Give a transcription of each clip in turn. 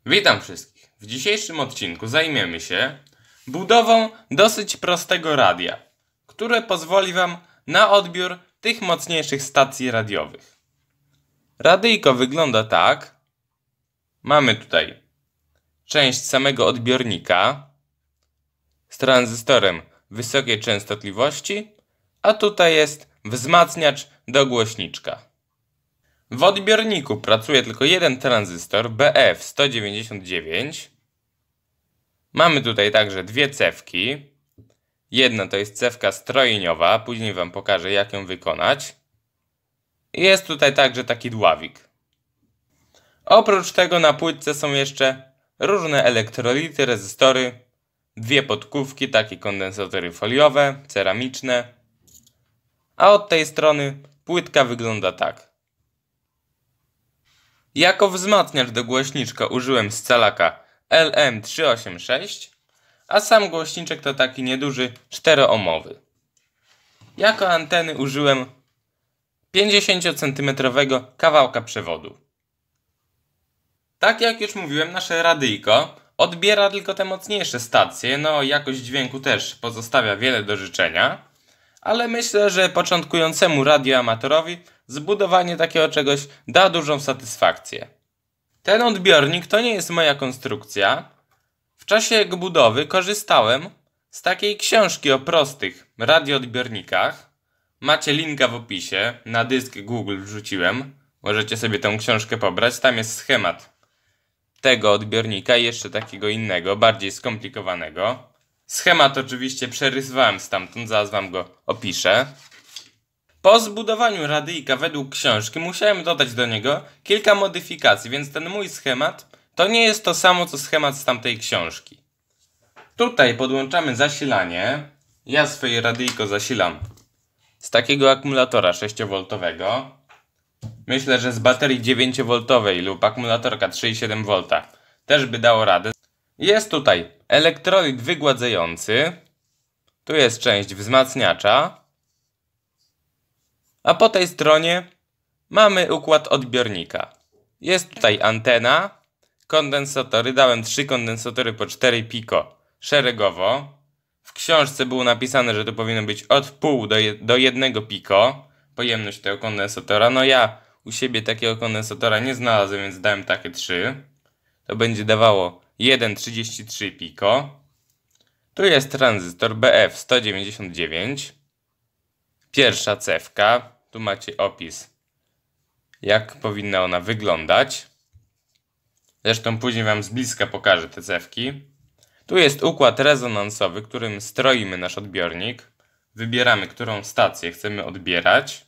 Witam wszystkich. W dzisiejszym odcinku zajmiemy się budową dosyć prostego radia, które pozwoli Wam na odbiór tych mocniejszych stacji radiowych. Radyjko wygląda tak. Mamy tutaj część samego odbiornika z tranzystorem wysokiej częstotliwości, a tutaj jest wzmacniacz do głośniczka. W odbiorniku pracuje tylko jeden tranzystor BF199. Mamy tutaj także dwie cewki. Jedna to jest cewka strojniowa, później Wam pokażę, jak ją wykonać. I jest tutaj także taki dławik. Oprócz tego na płytce są jeszcze różne elektrolity, rezystory, dwie podkówki, takie kondensatory foliowe, ceramiczne. A od tej strony płytka wygląda tak. Jako wzmacniacz do głośniczka użyłem scalaka LM386, a sam głośniczek to taki nieduży 4-ohmowy. Jako anteny użyłem 50 cm kawałka przewodu. Tak jak już mówiłem, nasze radyjko odbiera tylko te mocniejsze stacje, no jakość dźwięku też pozostawia wiele do życzenia, ale myślę, że początkującemu radioamatorowi zbudowanie takiego czegoś da dużą satysfakcję. Ten odbiornik to nie jest moja konstrukcja. W czasie jego budowy korzystałem z takiej książki o prostych radioodbiornikach. Macie linka w opisie, na dysk Google wrzuciłem. Możecie sobie tę książkę pobrać, tam jest schemat tego odbiornika i jeszcze takiego innego, bardziej skomplikowanego. Schemat oczywiście przerysowałem stamtąd, zaraz Wam go opiszę. Po zbudowaniu radyjka według książki musiałem dodać do niego kilka modyfikacji, więc ten mój schemat to nie jest to samo co schemat z tamtej książki. Tutaj podłączamy zasilanie. Ja swoje radyjko zasilam z takiego akumulatora 6V. Myślę, że z baterii 9V lub akumulatorka 3,7V też by dało radę. Jest tutaj elektrolit wygładzający. Tu jest część wzmacniacza. A po tej stronie mamy układ odbiornika. Jest tutaj antena, kondensatory. Dałem 3 kondensatory po 4 piko szeregowo. W książce było napisane, że to powinno być od pół do 1 piko pojemność tego kondensatora. No ja u siebie takiego kondensatora nie znalazłem, więc dałem takie 3. To będzie dawało 1,33 piko. Tu jest tranzystor BF199. Pierwsza cewka. Tu macie opis, jak powinna ona wyglądać. Zresztą później Wam z bliska pokażę te cewki. Tu jest układ rezonansowy, którym stroimy nasz odbiornik. Wybieramy, którą stację chcemy odbierać.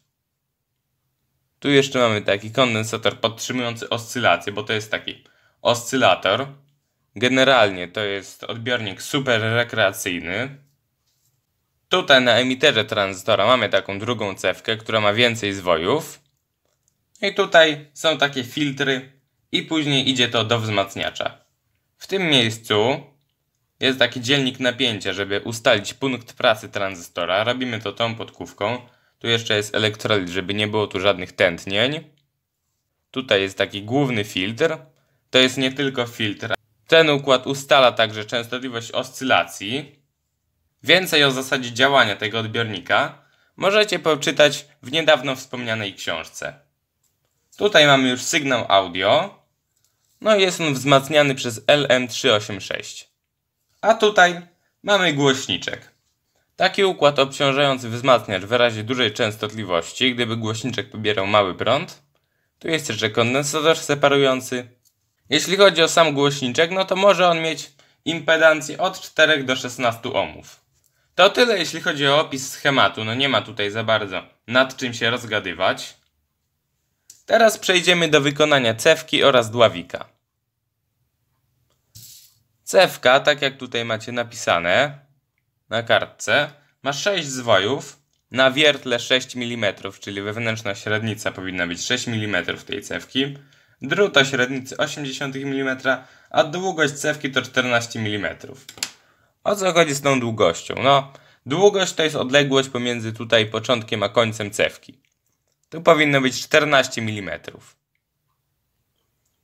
Tu jeszcze mamy taki kondensator podtrzymujący oscylację, bo to jest taki oscylator. Generalnie to jest odbiornik super rekreacyjny. Tutaj na emiterze tranzystora mamy taką drugą cewkę, która ma więcej zwojów. I tutaj są takie filtry i później idzie to do wzmacniacza. W tym miejscu jest taki dzielnik napięcia, żeby ustalić punkt pracy tranzystora. Robimy to tą podkówką. Tu jeszcze jest elektrolit, żeby nie było tu żadnych tętnień. Tutaj jest taki główny filtr. To jest nie tylko filtr. Ten układ ustala także częstotliwość oscylacji. Więcej o zasadzie działania tego odbiornika możecie poczytać w niedawno wspomnianej książce. Tutaj mamy już sygnał audio. No i jest on wzmacniany przez LM386. A tutaj mamy głośniczek. Taki układ obciążający wzmacniacz w razie dużej częstotliwości, gdyby głośniczek pobierał mały prąd. Tu jest jeszcze kondensator separujący. Jeśli chodzi o sam głośniczek, no to może on mieć impedancję od 4 do 16 ohmów. To tyle jeśli chodzi o opis schematu, no nie ma tutaj za bardzo nad czym się rozgadywać. Teraz przejdziemy do wykonania cewki oraz dławika. Cewka, tak jak tutaj macie napisane na kartce, ma 6 zwojów, na wiertle 6 mm, czyli wewnętrzna średnica powinna być 6 mm tej cewki. Drut o średnicy 0,8 mm, a długość cewki to 14 mm. O co chodzi z tą długością? No, długość to jest odległość pomiędzy tutaj początkiem a końcem cewki. Tu powinno być 14 mm.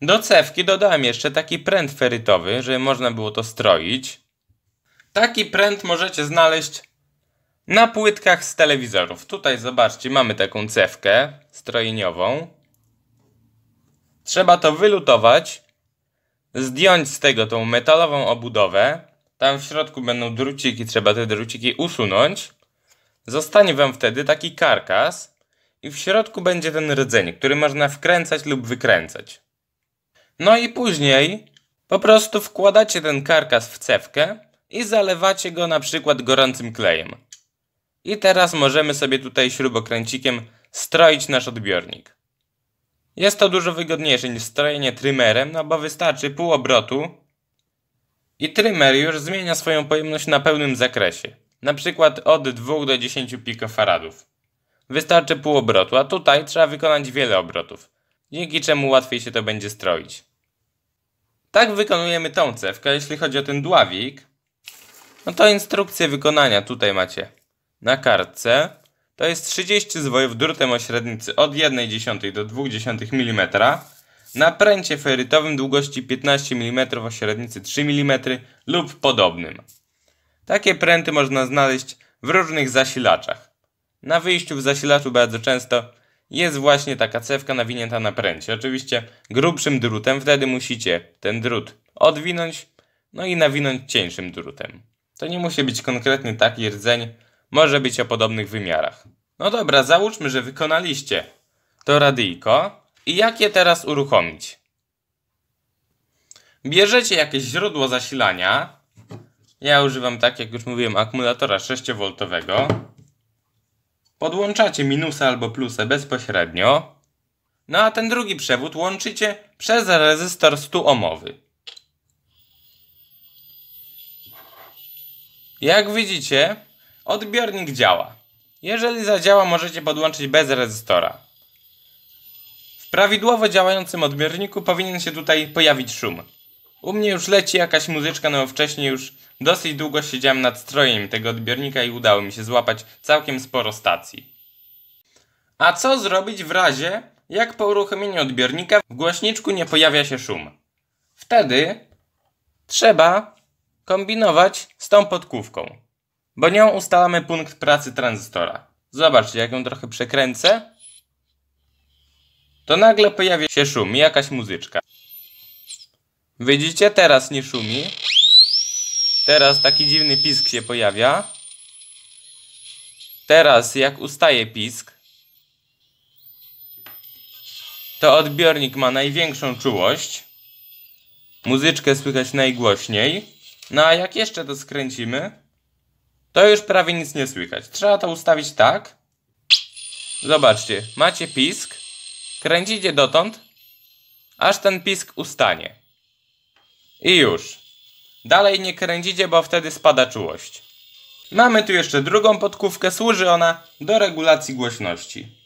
Do cewki dodałem jeszcze taki pręt ferytowy, żeby można było to stroić. Taki pręt możecie znaleźć na płytkach z telewizorów. Tutaj zobaczcie, mamy taką cewkę strojeniową. Trzeba to wylutować, zdjąć z tego tą metalową obudowę. Tam w środku będą druciki, trzeba te druciki usunąć. Zostanie wam wtedy taki karkas i w środku będzie ten rdzeń, który można wkręcać lub wykręcać. No i później po prostu wkładacie ten karkas w cewkę i zalewacie go na przykład gorącym klejem. I teraz możemy sobie tutaj śrubokręcikiem stroić nasz odbiornik. Jest to dużo wygodniejsze niż strojenie trymerem, no bo wystarczy pół obrotu i trymer już zmienia swoją pojemność na pełnym zakresie. Na przykład od 2 do 10 pikofaradów. Wystarczy pół obrotu, a tutaj trzeba wykonać wiele obrotów, dzięki czemu łatwiej się to będzie stroić. Tak wykonujemy tą cewkę. Jeśli chodzi o ten dławik, no to instrukcję wykonania tutaj macie na kartce. To jest 30 zwojów drutem o średnicy od 1,1 do 0,2 mm na pręcie ferytowym długości 15 mm o średnicy 3 mm lub podobnym. Takie pręty można znaleźć w różnych zasilaczach. Na wyjściu w zasilaczu bardzo często jest właśnie taka cewka nawinięta na pręcie. Oczywiście grubszym drutem, wtedy musicie ten drut odwinąć, no i nawinąć cieńszym drutem. To nie musi być konkretnie taki rdzeń, może być o podobnych wymiarach. No dobra, załóżmy, że wykonaliście to radyjko i jak je teraz uruchomić? Bierzecie jakieś źródło zasilania. Ja używam, tak jak już mówiłem, akumulatora 6V. Podłączacie minusa albo plusa bezpośrednio. No a ten drugi przewód łączycie przez rezystor 100 ohmowy. Jak widzicie, odbiornik działa. Jeżeli zadziała, możecie podłączyć bez rezystora. W prawidłowo działającym odbiorniku powinien się tutaj pojawić szum. U mnie już leci jakaś muzyczka, no wcześniej już dosyć długo siedziałem nad strojem tego odbiornika i udało mi się złapać całkiem sporo stacji. A co zrobić w razie, jak po uruchomieniu odbiornika w głośniczku nie pojawia się szum? Wtedy trzeba kombinować z tą podkówką, bo nią ustalamy punkt pracy tranzystora. Zobaczcie, jak ją trochę przekręcę, to nagle pojawia się szum i jakaś muzyczka. Widzicie? Teraz nie szumi. Teraz taki dziwny pisk się pojawia. Teraz jak ustaje pisk, to odbiornik ma największą czułość. Muzyczkę słychać najgłośniej. No a jak jeszcze to skręcimy, to już prawie nic nie słychać. Trzeba to ustawić tak. Zobaczcie, macie pisk. Kręcicie dotąd, aż ten pisk ustanie. I już. Dalej nie kręcicie, bo wtedy spada czułość. Mamy tu jeszcze drugą podkówkę. Służy ona do regulacji głośności.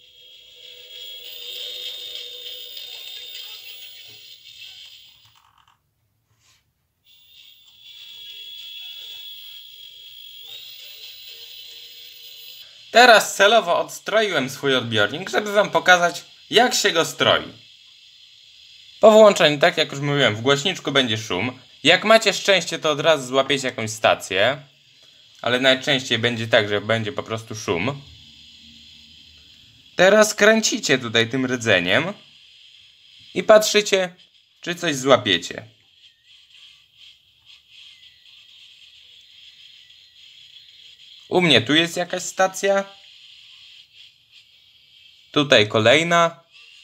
Teraz celowo odstroiłem swój odbiornik, żeby wam pokazać, jak się go stroi. Po włączeniu, tak jak już mówiłem, w głośniczku będzie szum. Jak macie szczęście, to od razu złapiecie jakąś stację. Ale najczęściej będzie tak, że będzie po prostu szum. Teraz kręcicie tutaj tym rdzeniem i patrzycie, czy coś złapiecie. U mnie tu jest jakaś stacja. Tutaj kolejna.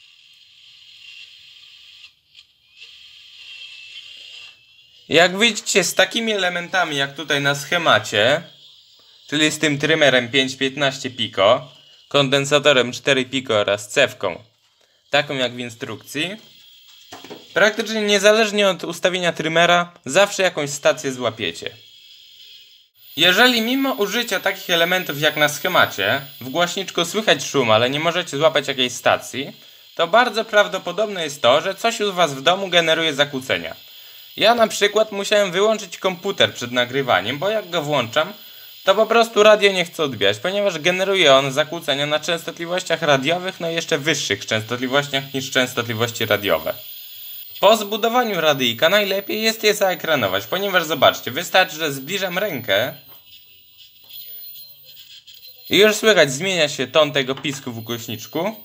Jak widzicie, z takimi elementami jak tutaj na schemacie, czyli z tym trymerem 5-15 piko, kondensatorem 4 piko oraz cewką, taką jak w instrukcji, praktycznie niezależnie od ustawienia trymera, zawsze jakąś stację złapiecie. Jeżeli mimo użycia takich elementów jak na schemacie, w głośniczku słychać szum, ale nie możecie złapać jakiejś stacji, to bardzo prawdopodobne jest to, że coś u was w domu generuje zakłócenia. Ja na przykład musiałem wyłączyć komputer przed nagrywaniem, bo jak go włączam, to po prostu radio nie chce odbierać, ponieważ generuje on zakłócenia na częstotliwościach radiowych, no i jeszcze wyższych częstotliwościach niż częstotliwości radiowe. Po zbudowaniu radyjka najlepiej jest je zaekranować, ponieważ zobaczcie, wystarczy, że zbliżam rękę i już słychać zmienia się ton tego pisku w głośniczku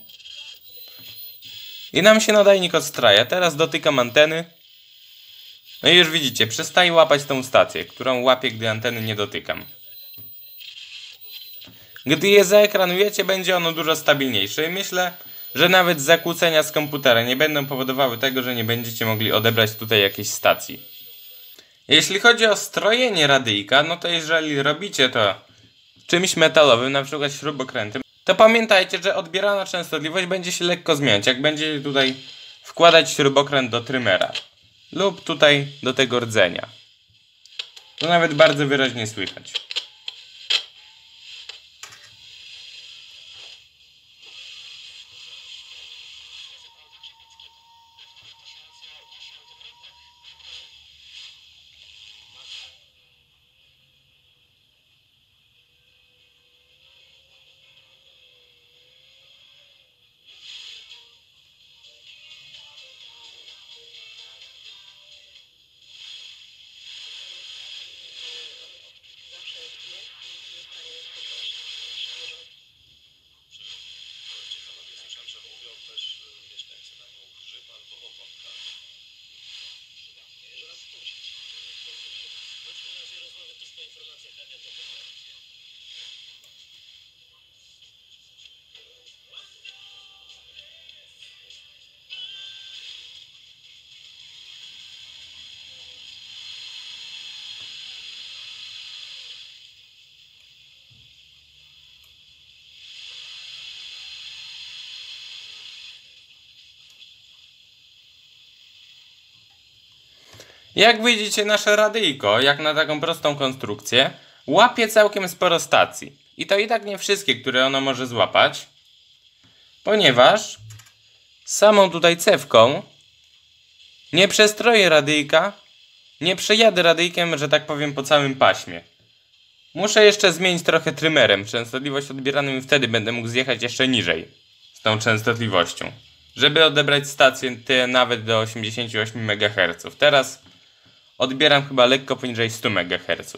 i nam się nadajnik odstraja. Teraz dotykam anteny. No i już widzicie, przestaje łapać tą stację, którą łapię, gdy anteny nie dotykam. Gdy je zaekranujecie, będzie ono dużo stabilniejsze i myślę, że nawet zakłócenia z komputera nie będą powodowały tego, że nie będziecie mogli odebrać tutaj jakiejś stacji. Jeśli chodzi o strojenie radyjka, no to jeżeli robicie to czymś metalowym, na przykład śrubokrętem, to pamiętajcie, że odbierana częstotliwość będzie się lekko zmieniać, jak będziecie tutaj wkładać śrubokręt do trymera lub tutaj do tego rdzenia. To nawet bardzo wyraźnie słychać. Jak widzicie, nasze radyjko, jak na taką prostą konstrukcję, łapie całkiem sporo stacji. I to i tak nie wszystkie, które ono może złapać, ponieważ samą tutaj cewką nie przestroję radyjka, nie przejadę radyjkiem, że tak powiem, po całym paśmie. Muszę jeszcze zmienić trochę trymerem częstotliwość odbieraną i wtedy będę mógł zjechać jeszcze niżej z tą częstotliwością, żeby odebrać stację te nawet do 88 MHz. Teraz odbieram chyba lekko poniżej 100 MHz.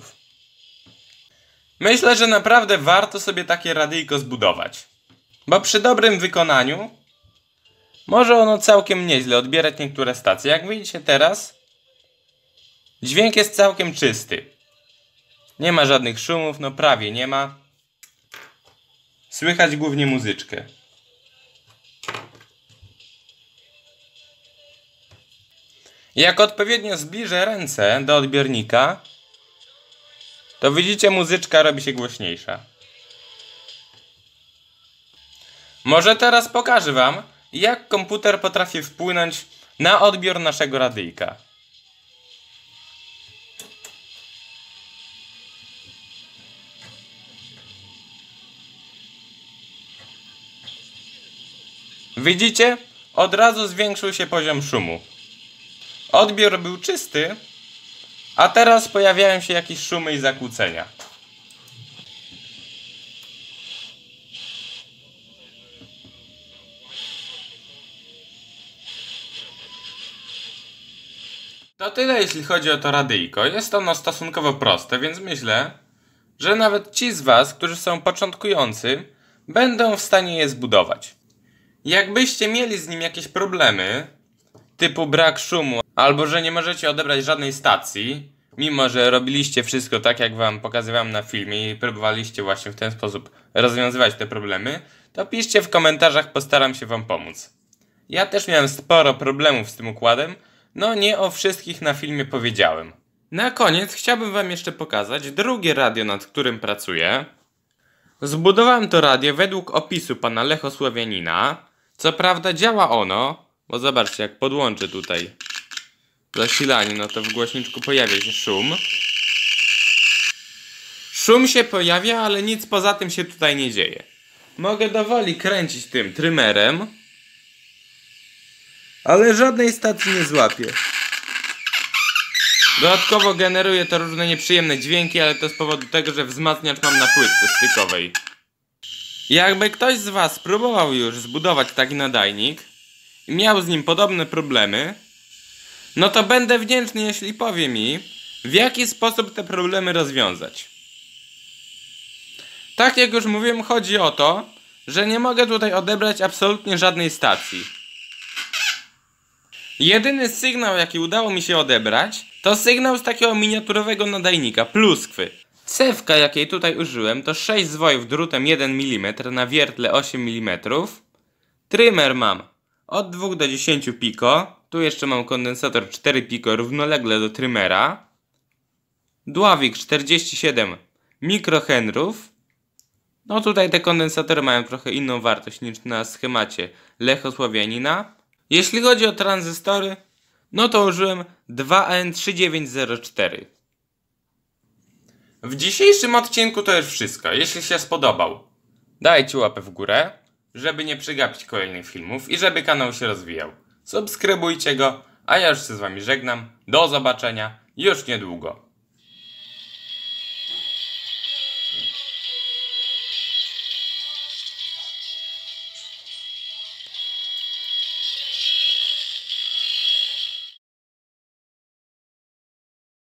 Myślę, że naprawdę warto sobie takie radyjko zbudować, bo przy dobrym wykonaniu może ono całkiem nieźle odbierać niektóre stacje. Jak widzicie teraz, dźwięk jest całkiem czysty. Nie ma żadnych szumów, no prawie nie ma. Słychać głównie muzyczkę. Jak odpowiednio zbliżę ręce do odbiornika, to widzicie, muzyczka robi się głośniejsza. Może teraz pokażę wam, jak komputer potrafi wpłynąć na odbiór naszego radyjka. Widzicie? Od razu zwiększył się poziom szumu. Odbiór był czysty, a teraz pojawiają się jakieś szumy i zakłócenia. To tyle, jeśli chodzi o to radyjko. Jest ono stosunkowo proste, więc myślę, że nawet ci z was, którzy są początkujący, będą w stanie je zbudować. Jakbyście mieli z nim jakieś problemy, typu brak szumu, albo że nie możecie odebrać żadnej stacji, mimo że robiliście wszystko tak, jak wam pokazywałem na filmie i próbowaliście właśnie w ten sposób rozwiązywać te problemy, to piszcie w komentarzach, postaram się wam pomóc. Ja też miałem sporo problemów z tym układem, no nie o wszystkich na filmie powiedziałem. Na koniec chciałbym wam jeszcze pokazać drugie radio, nad którym pracuję. Zbudowałem to radio według opisu pana Lechosławianina. Co prawda działa ono, bo zobaczcie, jak podłączę tutaj zasilanie, no to w głośniczku pojawia się szum. Szum się pojawia, ale nic poza tym się tutaj nie dzieje. Mogę dowoli kręcić tym trymerem, ale żadnej stacji nie złapię. Dodatkowo generuje to różne nieprzyjemne dźwięki, ale to z powodu tego, że wzmacniacz mam na płytce stykowej. Jakby ktoś z was próbował już zbudować taki nadajnik i miał z nim podobne problemy, No to będę wdzięczny, jeśli powie mi, w jaki sposób te problemy rozwiązać. Tak jak już mówiłem, chodzi o to, że nie mogę tutaj odebrać absolutnie żadnej stacji. Jedyny sygnał, jaki udało mi się odebrać, to sygnał z takiego miniaturowego nadajnika, pluskwy. Cewka, jakiej tutaj użyłem, to 6 zwojów drutem 1 mm na wiertle 8 mm. Trymer mam od 2 do 10 piko. Tu jeszcze mam kondensator 4 piko równolegle do trymera. Dławik 47 mikrohenrów. No tutaj te kondensatory mają trochę inną wartość niż na schemacie Lechosławianina. Jeśli chodzi o tranzystory, no to użyłem 2N3904. W dzisiejszym odcinku to już wszystko. Jeśli się spodobał, dajcie łapę w górę, żeby nie przegapić kolejnych filmów i żeby kanał się rozwijał. Subskrybujcie go, a ja już się z wami żegnam. Do zobaczenia już niedługo.